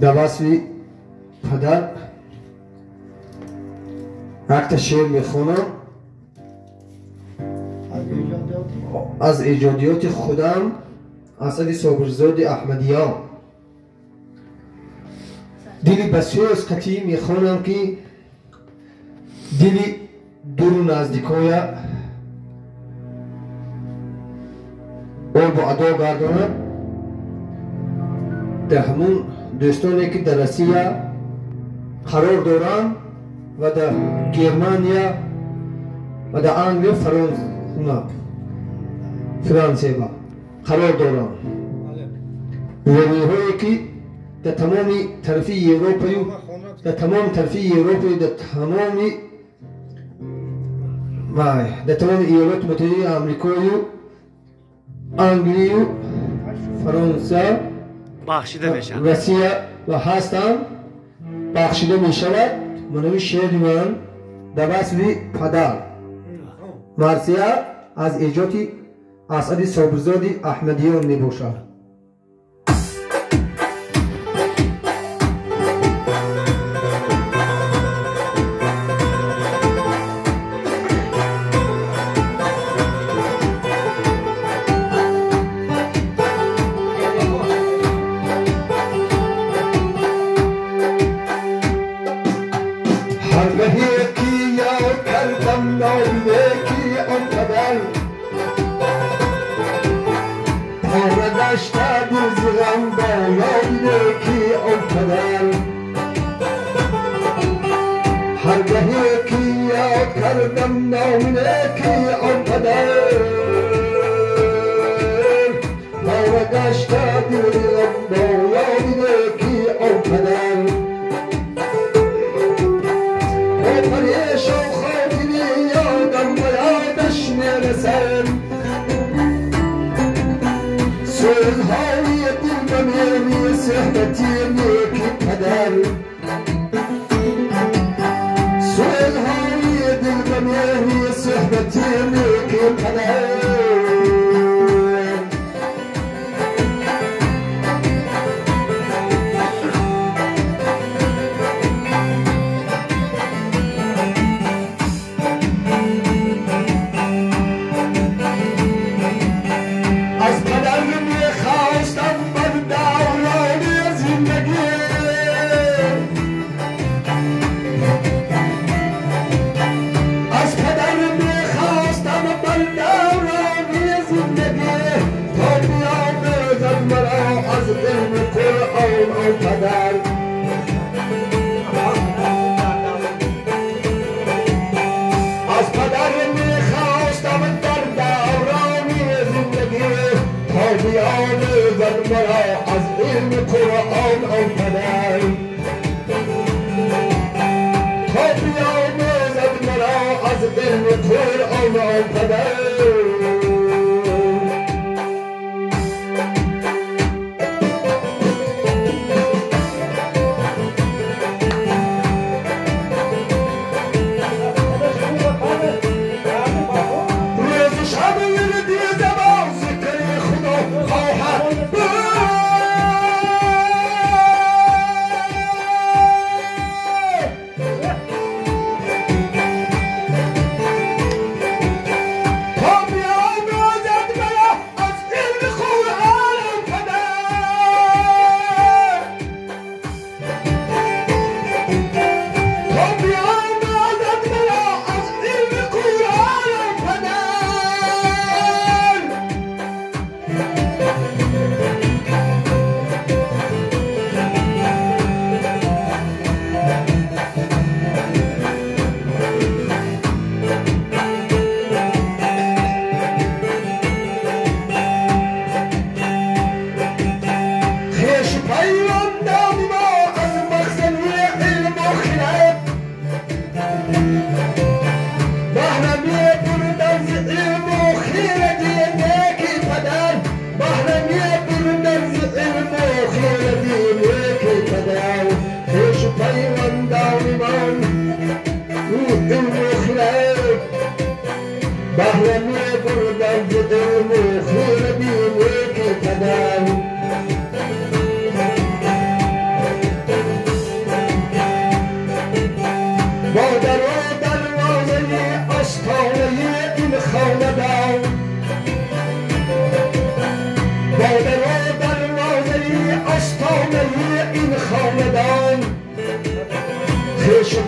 دواسوی پدر اکت شعر میخونم از ایجادیات خودم اسد صابرزاده احمدیان. دلی بسیار از قطعی میخونم که دلی دور و نزدیکای او با ادا گرداند در همون دوستانی که در روسیه قرار دارند و در گرمانیا و در انگلیس فرانسه قرار دارند. هایی که در تمام طرفی اروپایی در تمام طرفی اروپایی در تمام ایالات متحده آمریکایی انگلیس فرانسه روسیه و هستند بخشیده می شود. منوی شعر من دواسوی پدر مرثیه از ایجاد اسد صابرزاده احمدیان می باشد.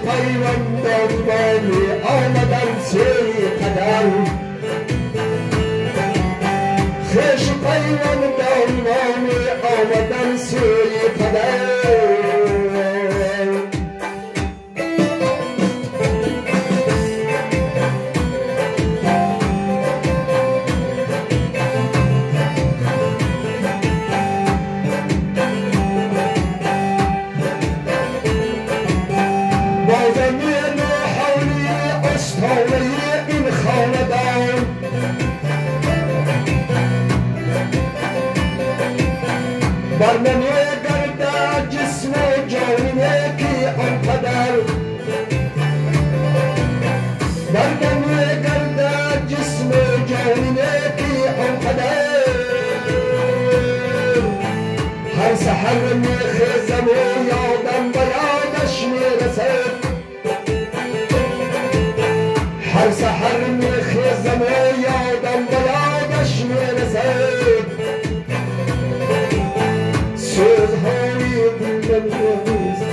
پیوند دنبالی آمدن سوی قدر خیش پیوند دنبالی آمدن سوی قدر این خاندان برنمی گرده جسم و جانیه که آنقدر برنمی گرده جسم و جانیه که آنقدر هر سحر میخیزم و یادم به یادش میرسد هر سحر میخیزم و یادم به یادش میرسد سوزهای دلم نیست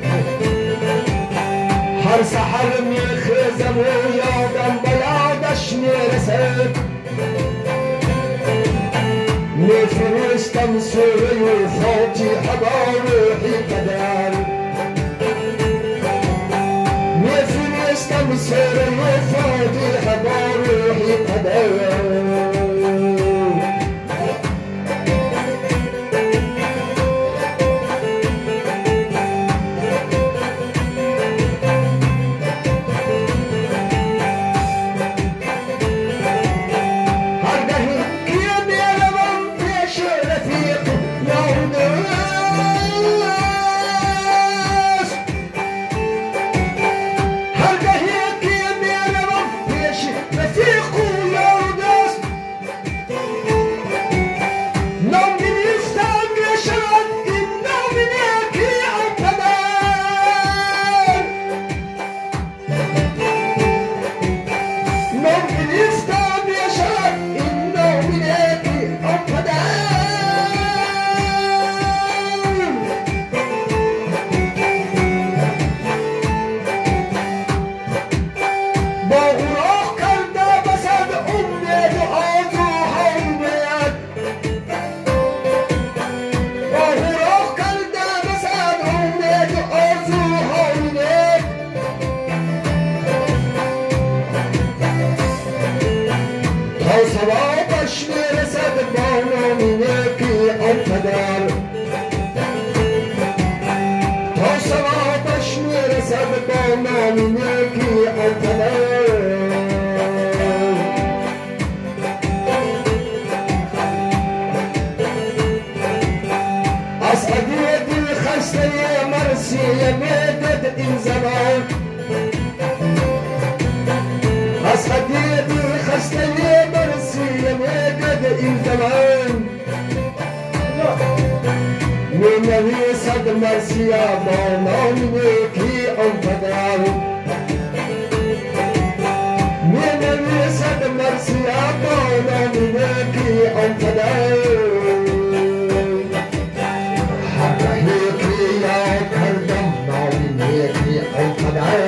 هر سحر میخیزم و یادم به یادش میرسد میفرستم سوره فاتحه با روحی قدر میفرستم سوره فاتحه با روحی قدر سوابش میرسد با نامینه که آنقدر تا سوابش میرسد با نامینه که آنقدر از عدی دل خسته مرسیه میدد این زمان از عدی دل خسته این زمان می نویسد مرسیه با نام نیکی آنقدر می نویسد مرسیه با نام نیکی آنقدر هر رهی که یاد کردم نام نیکی آنقدر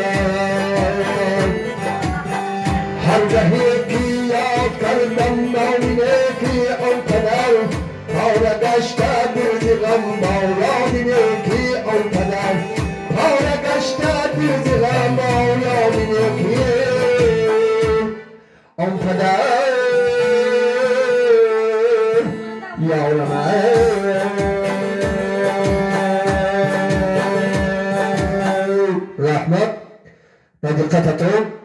هر رهی که یاد کردم نام نیکی آنقدر پاره گشته دل غم با یاد نیکی آنقدر پاره گشته دل غم با یاد نیکی آنقدر یا علماء رحمت و دقتتون